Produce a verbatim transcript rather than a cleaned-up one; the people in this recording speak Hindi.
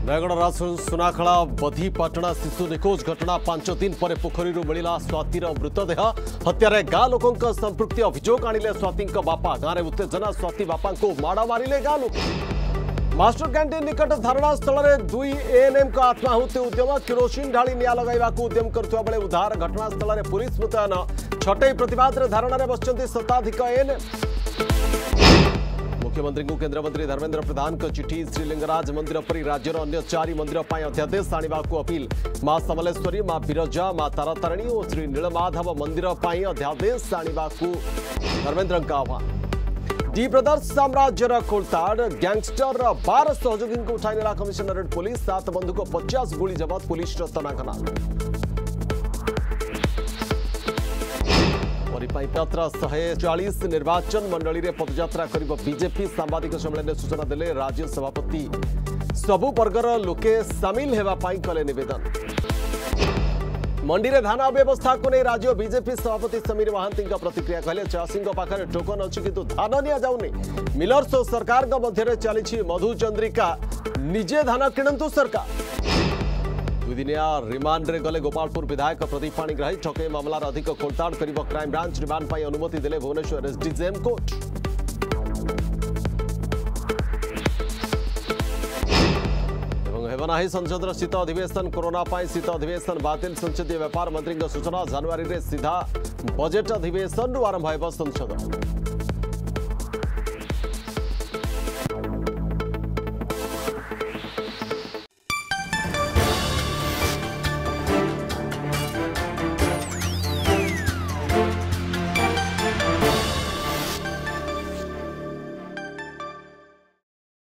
नयगढ़ सुनाखड़ा बधीपाटଣା शिशु निखोज घटना पांच दिन पर पोखरी मिला स्वातिर मृतदेह हत्यार गाँ लोकों संपृक्ति अभियोग आनिले स्वाति बापा गाँव में उत्तेजना स्वाति बापा को माड़ मारे गाँ लोक मास्टर कैंटीन निकट धारणा स्थल में दुई एएनएम का आत्माहुति उद्यम किरोसिन ढाली निया लगाइबा उद्यम करथुवा बेले उद्धार घटनास्थल में पुलिस मुतयन छटई प्रतिवाद रे धारणा रे बसचंती शताधिक एएनएम। मुख्यमंत्री को केंद्र मंत्री धर्मेंद्र प्रधान को चिठी श्रीलिंगराज मंदिर पर राज्यर अन्य चारि मंदिर पर अध्यादेश आने को अपील मां समलेश्वरी मां बिरजा मां तारातारिणी और श्री नीलमाधव मंदिर पर अध्यादेश आने को धर्मेंद्र का आह्वान। डी ब्रदर्स साम्राज्यर खोलताड़ गैंगस्टर बार सहयोगी को उठाई नेला कमिशनरेट पुलिस सात बंधुक पचास गोली जबत पुलिस तनाघना। पदयात्रा शहे चालीस निर्वाचन मंडली रे पदयात्रा करिब बीजेपी सांबादिक सम्मेलन सूचना देले राज्य सभापति सबु वर्गर लोके सामिल हेबा पाई कले निवेदन। मंडी रे धान अव्यवस्था को नहीं राज्य बीजेपी सभापति समीर महांती प्रतिक्रिया कहले चाषी पाखे टोकन अच्छी किंतु धान नि जाउनी मिलर्स और सरकार मध्य चली मधु चंद्रिका निजे धान किणंतु सरकार। दुदिनिया रिमांड रे गले गोपालपुर विधायक प्रदीप पाणिग्राही ठकई मामलार अधिक खोलताड़ कर क्राइमब्रांच रिमांड पर अनुमति देले भुवनेश्वर एसडीजेएम कोर्ट। हेबनाही संसद शीत अधिवेशन कोरोना पाई शीत अधिवेशन बातिल संसदीय व्यापार मंत्री सूचना जनवरी रे सीधा बजेट अधिवेशन आरंभ होब संसद।